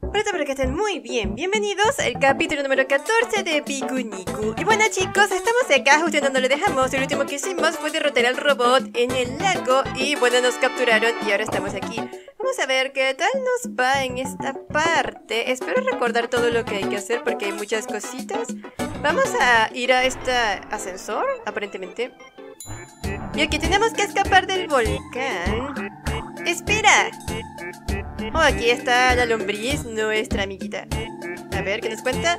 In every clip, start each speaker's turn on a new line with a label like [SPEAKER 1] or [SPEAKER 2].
[SPEAKER 1] Hola, espero que estén muy bien. Bienvenidos al capítulo número 14 de Pikuniku. Y bueno, chicos, estamos acá justo donde lo dejamos. El último que hicimos fue derrotar al robot en el lago. Y bueno, nos capturaron y ahora estamos aquí. Vamos a ver qué tal nos va en esta parte. Espero recordar todo lo que hay que hacer porque hay muchas cositas. Vamos a ir a este ascensor, aparentemente. Y aquí tenemos que escapar del volcán. ¡Espera! Oh, aquí está la lombriz, nuestra amiguita. A ver, ¿qué nos cuenta?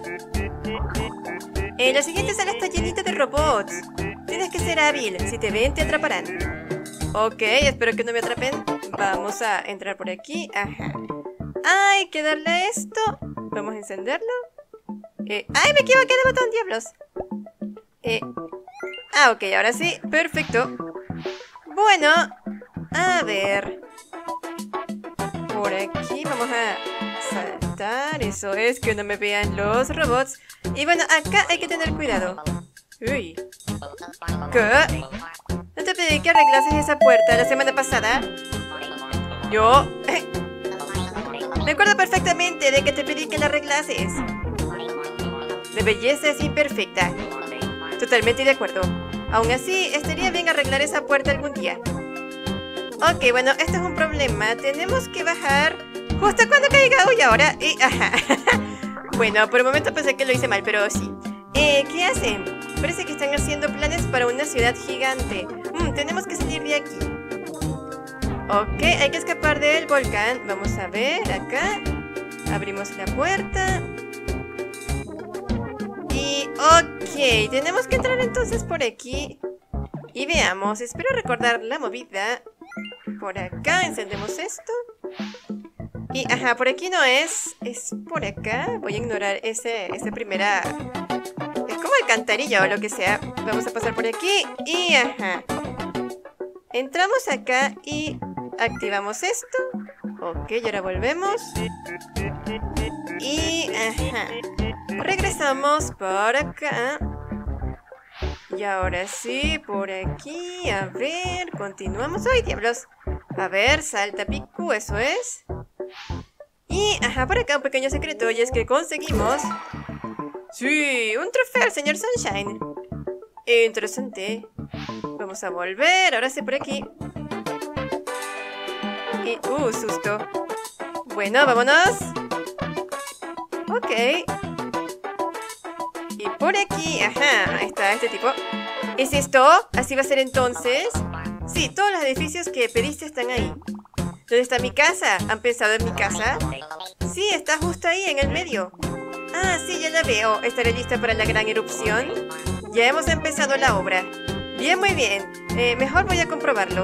[SPEAKER 1] La siguiente sala está llenita de robots. Tienes que ser hábil. Si te ven, te atraparán. Ok, espero que no me atrapen. Vamos a entrar por aquí. Ajá. Hay que darle a esto. Vamos a encenderlo. ¡Ay, me equivoqué de botón, diablos! Ok, ahora sí. Perfecto. Bueno, a ver. Por aquí vamos a saltar. Eso es, que no me vean los robots. Y bueno, acá hay que tener cuidado. Uy. ¿Qué? ¿No te pedí que arreglases esa puerta la semana pasada? Yo... Me acuerdo perfectamente de que te pedí que la arreglases. La belleza es imperfecta. Totalmente de acuerdo. Aún así, estaría bien arreglar esa puerta algún día. Ok, bueno, esto es un problema. Tenemos que bajar justo cuando caiga. Uy, ahora. Ajá. Bueno, por el momento pensé que lo hice mal, pero sí. ¿Qué hacen? Parece que están haciendo planes para una ciudad gigante. Tenemos que salir de aquí. Ok, hay que escapar del volcán. Vamos a ver, acá. Abrimos la puerta. Y, ok, tenemos que entrar entonces por aquí. Y veamos, espero recordar la movida. Por acá, encendemos esto. Y, ajá, por aquí no es. Es por acá. Voy a ignorar ese primera... Es como alcantarilla o lo que sea. Vamos a pasar por aquí. Y, ajá. Entramos acá y activamos esto. Ok, y ahora volvemos. Y, ajá. Regresamos por acá. Y ahora sí, por aquí, a ver, continuamos. ¡Ay, diablos! A ver, salta Piku, eso es. Y, ajá, por acá un pequeño secreto, y es que conseguimos... ¡Sí! ¡Un trofeo, señor Sunshine! Interesante. Vamos a volver, ahora sí por aquí. Y, susto. Bueno, vámonos. Ok. Y por aquí, ajá, ahí está este tipo. ¿Es esto? ¿Así va a ser entonces? Sí, todos los edificios que pediste están ahí. ¿Dónde está mi casa? ¿Han pensado en mi casa? Sí, está justo ahí, en el medio. Ah, sí, ya la veo. ¿Estaré lista para la gran erupción? Ya hemos empezado la obra. Bien, muy bien. Mejor voy a comprobarlo.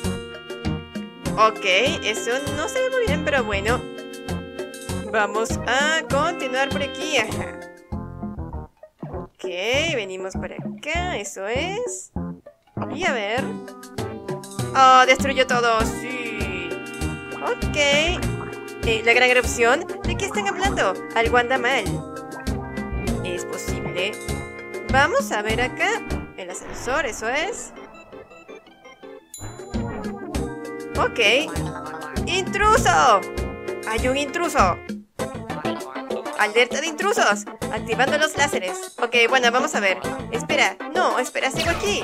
[SPEAKER 1] Ok, eso no se ve muy bien, pero bueno. Vamos a continuar por aquí, ajá. Ok, venimos por acá, eso es. Y a ver. ¡Oh, destruyó todo! ¡Sí! Ok. ¿La gran erupción? ¿De qué están hablando? Algo anda mal. Es posible. Vamos a ver acá. El ascensor, eso es. Ok. ¡Intruso! ¡Hay un intruso! ¡Alerta de intrusos! Activando los láseres. Ok, bueno, vamos a ver. Espera, no, espera, sigo aquí.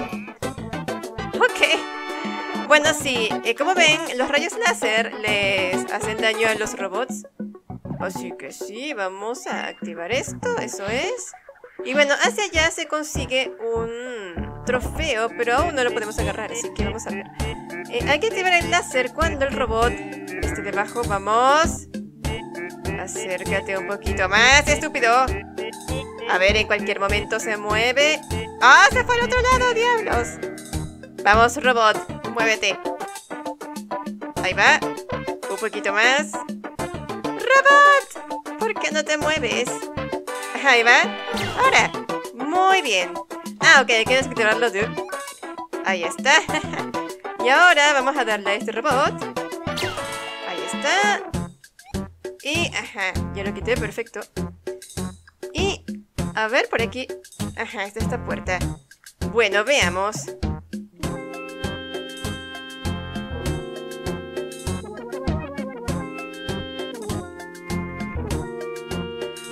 [SPEAKER 1] Ok. Bueno, sí, como ven, los rayos láser les hacen daño a los robots. Así que sí, vamos a activar esto, eso es. Y bueno, hacia allá se consigue un trofeo, pero aún no lo podemos agarrar, así que vamos a ver. Hay que activar el láser cuando el robot esté debajo. Vamos. Acércate un poquito más, estúpido. A ver, en cualquier momento se mueve. ¡Ah, se fue al otro lado, diablos! Vamos, robot, muévete. Ahí va. Un poquito más. ¡Robot! ¿Por qué no te mueves? Ahí va. Ahora. Muy bien. Ah, ok, hay que desactivarlo, dude. Ahí está. Y ahora vamos a darle a este robot. Ahí está. Y, ajá, ya lo quité, perfecto. Y, a ver, por aquí. Ajá, está esta puerta. Bueno, veamos.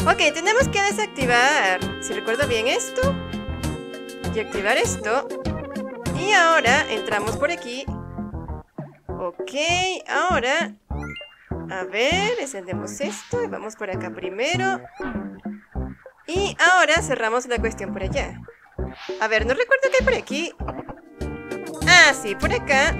[SPEAKER 1] Ok, tenemos que desactivar, si recuerdo bien, esto. Y activar esto. Y ahora entramos por aquí. Ok, ahora... A ver, encendemos esto y vamos por acá primero. Y ahora cerramos la cuestión por allá. A ver, no recuerdo qué hay por aquí. Ah, sí, por acá.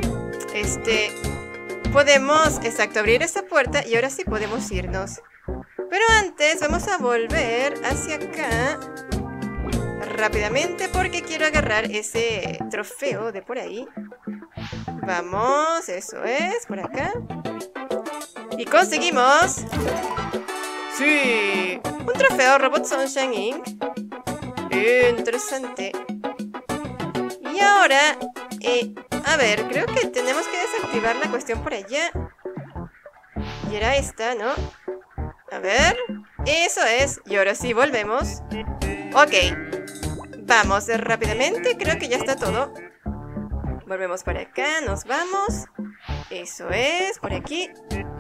[SPEAKER 1] Podemos, exacto, abrir esta puerta y ahora sí podemos irnos. Pero antes vamos a volver hacia acá rápidamente porque quiero agarrar ese trofeo de por ahí. Vamos, eso es, por acá. Y conseguimos... ¡Sí! Un trofeo Robot Sunshine Inc. Interesante. Y ahora... a ver, creo que tenemos que desactivar la cuestión por allá. Y era esta, ¿no? A ver... Eso es. Y ahora sí, volvemos. Ok. Vamos rápidamente. Creo que ya está todo. Volvemos para acá. Nos vamos. Eso es. Por aquí.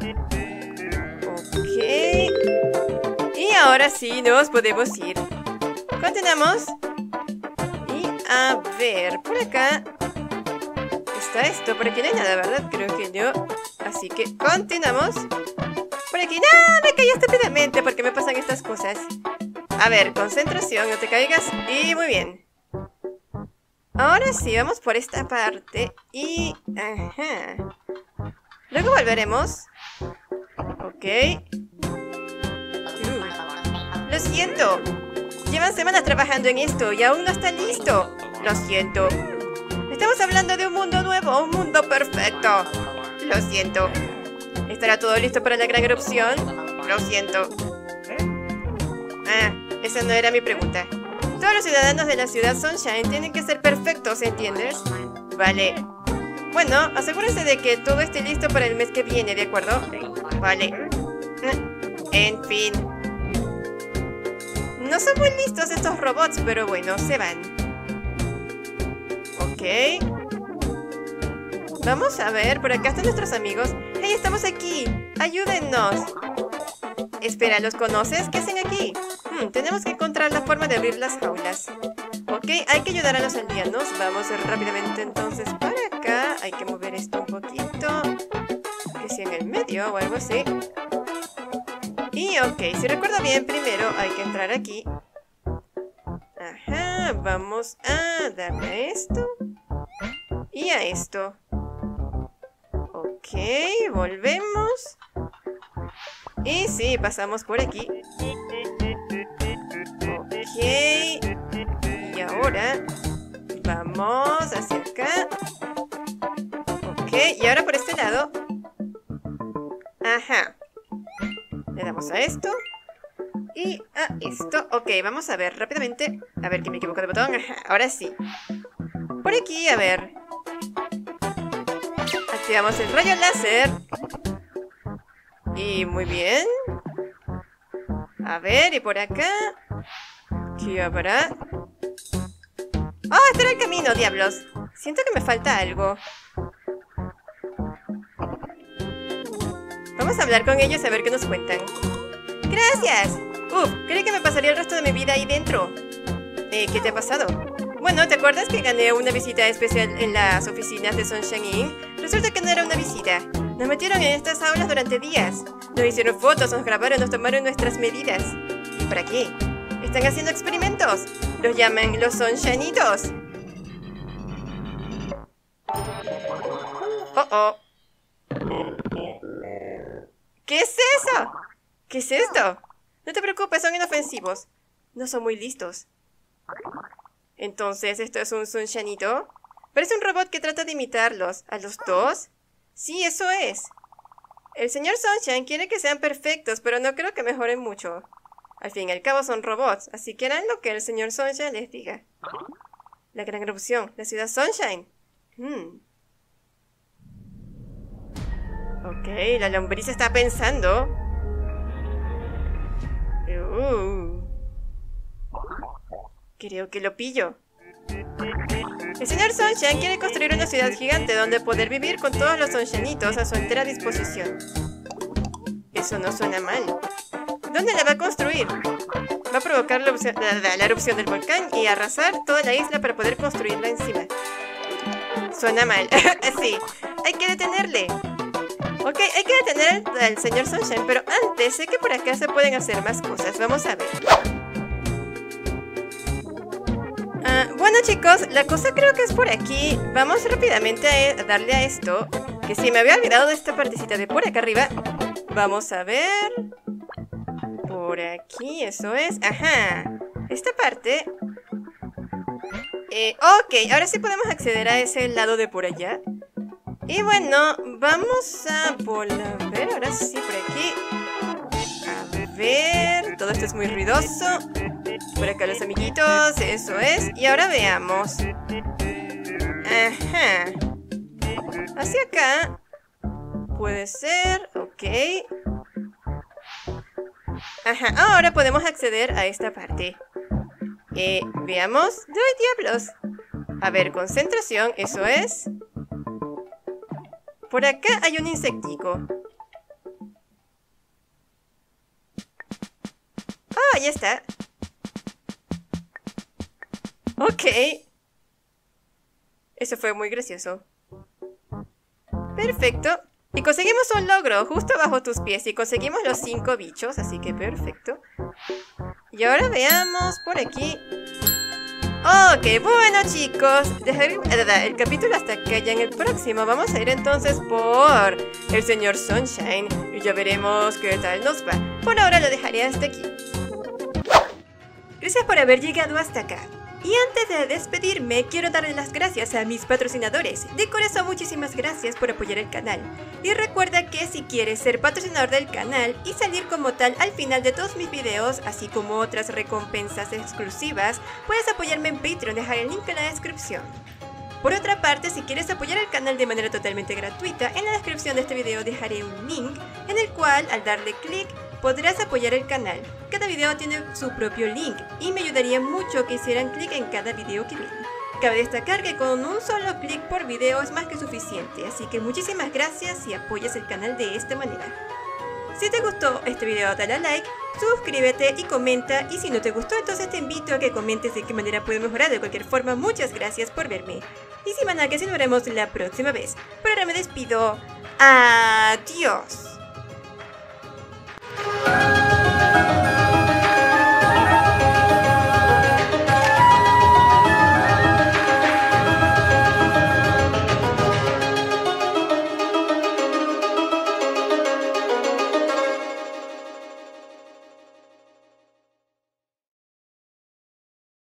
[SPEAKER 1] Ok. Y ahora sí nos podemos ir. Continuamos. Y a ver, por acá está esto. Por aquí no hay nada, ¿verdad? Creo que no. Así que continuamos. Por aquí. ¡No! Me caí estúpidamente porque me pasan estas cosas. A ver, concentración, no te caigas. Y muy bien. Ahora sí, vamos por esta parte. Y... Ajá. Luego volveremos. Ok. Lo siento. Llevan semanas trabajando en esto y aún no está listo. Lo siento. Estamos hablando de un mundo nuevo, un mundo perfecto. Lo siento. ¿Estará todo listo para la gran erupción? Lo siento. Ah, esa no era mi pregunta. Todos los ciudadanos de la ciudad Sunshine tienen que ser perfectos, ¿entiendes? Vale. Bueno, asegúrense de que todo esté listo para el mes que viene, ¿de acuerdo? Vale. En fin. No son muy listos estos robots, pero bueno, se van. Ok. Vamos a ver, por acá están nuestros amigos. ¡Hey, estamos aquí! ¡Ayúdennos! Espera, ¿los conoces? ¿Qué hacen aquí? Tenemos que encontrar la forma de abrir las jaulas. Ok, hay que ayudar a los aldeanos. Vamos rápidamente entonces para acá. Hay que mover esto un poquito. Que sea en el medio o algo así. Y ok, si recuerdo bien, primero hay que entrar aquí. Ajá, vamos a darle a esto. Y a esto. Ok, volvemos. Y sí, pasamos por aquí. Ok. Y ahora vamos hacia acá. Ok, y ahora por este lado. Ajá. Le damos a esto. Y a esto. Ok, vamos a ver rápidamente. A ver que me equivoco de botón. Ajá, ahora sí. Por aquí, a ver. Activamos el rayo láser. Y muy bien. A ver, y por acá. ¿Qué habrá? ¡Oh, este era el camino, diablos! Siento que me falta algo. Vamos a hablar con ellos a ver qué nos cuentan. ¡Gracias! Uf, creí que me pasaría el resto de mi vida ahí dentro. ¿Qué te ha pasado? Bueno, ¿te acuerdas que gané una visita especial en las oficinas de Sunshine Inc? Resulta que no era una visita. Nos metieron en estas aulas durante días. Nos hicieron fotos, nos grabaron, nos tomaron nuestras medidas. ¿Y para qué? Están haciendo experimentos. Los llaman los Sunshinitos. Oh. ¿Qué es eso? ¿Qué es esto? No te preocupes, son inofensivos. No son muy listos. Entonces, ¿esto es un Sunshinito? Parece un robot que trata de imitarlos. ¿A los dos? Sí, eso es. El señor Sunshine quiere que sean perfectos, pero no creo que mejoren mucho. Al fin y al cabo son robots, así que harán lo que el señor Sunshine les diga. La gran erupción, la ciudad Sunshine. Ok, la lombriz está pensando. Creo que lo pillo. El señor Sunshine quiere construir una ciudad gigante donde poder vivir con todos los Sunshinitos a su entera disposición. Eso no suena mal. ¿Dónde la va a construir? Va a provocar la erupción del volcán y arrasar toda la isla para poder construirla encima. Suena mal. Sí, hay que detenerle. Ok, hay que detener al señor Sunshine, pero antes sé que por acá se pueden hacer más cosas. Vamos a ver. Bueno chicos, la cosa creo que es por aquí. Vamos rápidamente a darle a esto, que sí, me había olvidado de esta partecita de por acá arriba. Vamos a ver. Por aquí, eso es. Ajá, esta parte. Ok, ahora sí podemos acceder a ese lado de por allá. Y bueno, vamos a volver, ahora sí, por aquí. A ver, todo esto es muy ruidoso. Por acá los amiguitos, eso es. Y ahora veamos. Ajá. Hacia acá. Puede ser, ok. Ajá, ahora podemos acceder a esta parte. Veamos. ¡Ay, diablos! A ver, concentración, eso es. Por acá hay un insectico. Ah, ya está. Ok. Eso fue muy gracioso. Perfecto. Y conseguimos un logro justo bajo tus pies. Y conseguimos los 5 bichos, así que perfecto. Y ahora veamos por aquí. Ok, bueno chicos, dejar el capítulo hasta acá. Ya en el próximo vamos a ir entonces por el señor Sunshine y ya veremos qué tal nos va. Por ahora lo dejaré hasta aquí. Gracias por haber llegado hasta acá. Y antes de despedirme, quiero darle las gracias a mis patrocinadores. De corazón, muchísimas gracias por apoyar el canal. Y recuerda que si quieres ser patrocinador del canal y salir como tal al final de todos mis videos, así como otras recompensas exclusivas, puedes apoyarme en Patreon, dejar el link en la descripción. Por otra parte, si quieres apoyar el canal de manera totalmente gratuita, en la descripción de este video dejaré un link en el cual, al darle clic, podrás apoyar el canal. Cada video tiene su propio link y me ayudaría mucho que hicieran clic en cada video que ven. Cabe destacar que con un solo clic por video es más que suficiente, así que muchísimas gracias si apoyas el canal de esta manera. Si te gustó este video dale a like, suscríbete y comenta, y si no te gustó entonces te invito a que comentes de qué manera puedo mejorar. De cualquier forma, muchas gracias por verme. Y sin más nada que nos veremos la próxima vez. Por ahora me despido. Adiós.